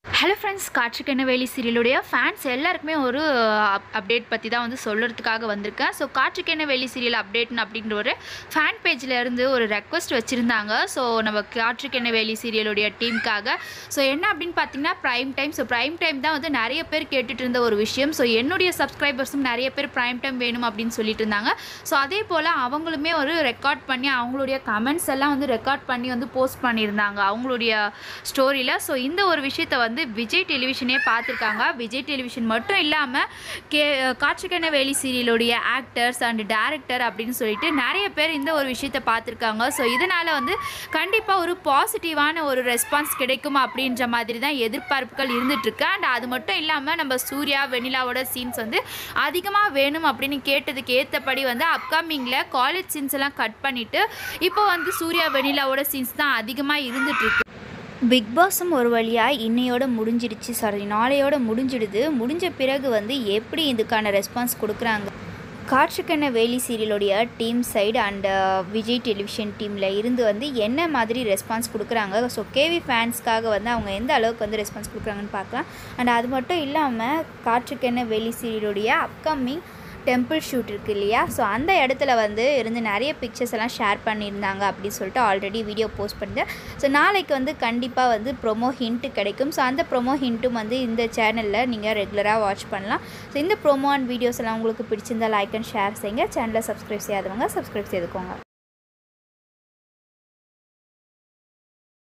Hello friends, Kaatrukkenna வேலி சீரியலுடைய fans எல்லாருக்குமே ஒரு அப்டேட் பற்றி தான் வந்து சொல்கிறதுக்காக வந்திருக்கேன். ஸோ காற்றுக்கென்ன வேலி சீரியல் அப்டேட்னு அப்படின்ற ஒரு ஃபேன் பேஜில் இருந்து ஒரு ரெக்வஸ்ட் வச்சுருந்தாங்க. ஸோ நம்ம காற்றுக்கென்ன வேலி சீரியலுடைய டீமுக்காக. ஸோ என்ன அப்படின்னு பார்த்தீங்கன்னா prime time. So prime time தான் வந்து நிறைய பேர் கேட்டுட்டு இருந்த ஒரு விஷயம். ஸோ என்னுடைய சப்ஸ்கிரைபர்ஸும் நிறைய பேர் ப்ரைம் டைம் வேணும் அப்படின்னு சொல்லிட்டு இருந்தாங்க. ஸோ அதே போல் அவங்களுமே ஒரு ரெக்கார்ட் பண்ணி அவங்களுடைய கமெண்ட்ஸ் எல்லாம் வந்து ரெக்கார்ட் பண்ணி வந்து போஸ்ட் பண்ணியிருந்தாங்க அவங்களுடைய ஸ்டோரியில். ஸோ இந்த ஒரு விஷயத்தை வந்து விஜய் டெலிவிஷனே பார்த்துருக்காங்க. விஜய் டெலிவிஷன் மட்டும் இல்லாமல் காற்றுக்கென்ன வேலி சீரியலுடைய ஆக்டர்ஸ் அண்ட் டேரக்டர் அப்படின்னு சொல்லிட்டு நிறைய பேர் இந்த ஒரு விஷயத்தை பார்த்துருக்காங்க. ஸோ இதனால் வந்து கண்டிப்பாக ஒரு பாசிட்டிவான ஒரு ரெஸ்பான்ஸ் கிடைக்கும் அப்படின்ற மாதிரி தான் எதிர்பார்ப்புகள் இருந்துகிட்ருக்கு. அண்ட் அது மட்டும் இல்லாமல் நம்ம சூர்யா வெண்ணிலாவோட சீன்ஸ் வந்து அதிகமாக வேணும் அப்படின்னு கேட்டதுக்கு ஏற்றபடி வந்து அப்கமிங்கில் காலேஜ் சீன்ஸ் எல்லாம் கட் பண்ணிவிட்டு இப்போ வந்து சூர்யா வெண்ணிலாவோட சீன்ஸ் தான் அதிகமாக இருந்துகிட்ருக்கு. பிக் பாஸும் ஒரு வழியாக இன்னையோட முடிஞ்சிடுச்சு, நாளையோட முடிஞ்சிடுது. முடிஞ்ச பிறகு வந்து எப்படி இதுக்கான ரெஸ்பான்ஸ் கொடுக்குறாங்க காற்றுக்கென்ன வேலி சீரியலுடைய team side and Vijay television டீமில் இருந்து வந்து என்ன மாதிரி ரெஸ்பான்ஸ் கொடுக்குறாங்க. ஸோ கேவி ஃபேன்ஸ்க்காக வந்து அவங்க எந்த அளவுக்கு வந்து ரெஸ்பான்ஸ் கொடுக்குறாங்கன்னு பார்க்கலாம். அண்ட் அது மட்டும் இல்லாமல் காற்றுக்கென்ன வேலி சீரியலுடைய அப்கமிங் டெம்பிள் ஷூட் இருக்குது இல்லையா, ஸோ அந்த இடத்துல வந்து இருந்து நிறைய பிக்சர்ஸ் எல்லாம் ஷேர் பண்ணியிருந்தாங்க அப்படின்னு சொல்லிட்டு ஆல்ரெடி வீடியோ போஸ்ட் பண்ணிட்டேன். ஸோ நாளைக்கு வந்து கண்டிப்பாக வந்து ப்ரொமோ ஹிண்ட்டு கிடைக்கும். ஸோ அந்த ப்ரொமோ ஹிண்ட்டும் வந்து இந்த சேனலில் நீங்கள் ரெகுலராக வாட்ச் பண்ணலாம். ஸோ இந்த ப்ரொமோ அண்ட் வீடியோஸ் எல்லாம் உங்களுக்கு பிடிச்சிருந்தால் லைக் அண்ட் ஷேர் செய்யுங்க. சேனலை சப்ஸ்கிரைப் செய்யாதவங்க சப்ஸ்கிரைப் செய்துக்கோங்க.